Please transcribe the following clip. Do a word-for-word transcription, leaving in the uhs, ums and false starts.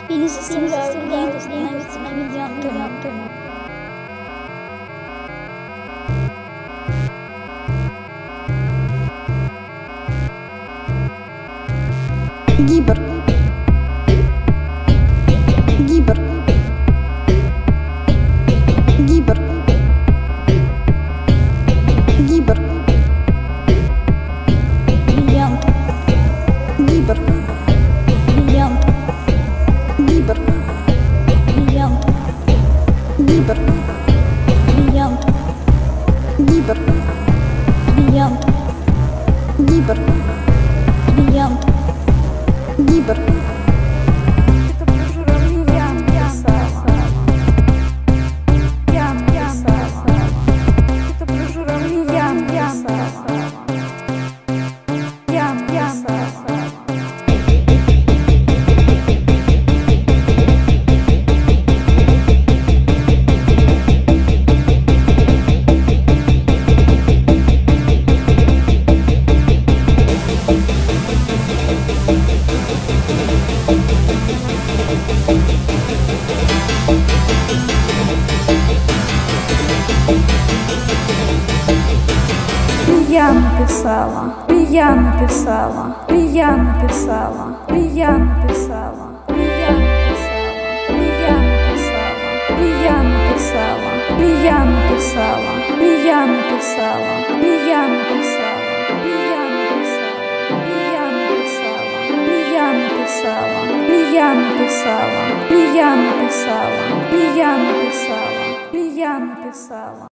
Я не заставляю людей становиться комедиантами. Гибер. Гибер. Гибер. Гибер. Бриллиант. Гибер. Бриллиант. Гибер. Бриллиант. Гибер. Бриллиант. Гибер. Бриллиант. Гибер. Бриллиант. Гибер. Это про журавли я написала. Я написала. Это про журавли я написала. Я написала. Я написала, я написала, я написала, я написала, я написала, я написала, я написала, я написала, я написала, я написала, я написала, я написала, я написала, я написала, я написала, я написала, я написала.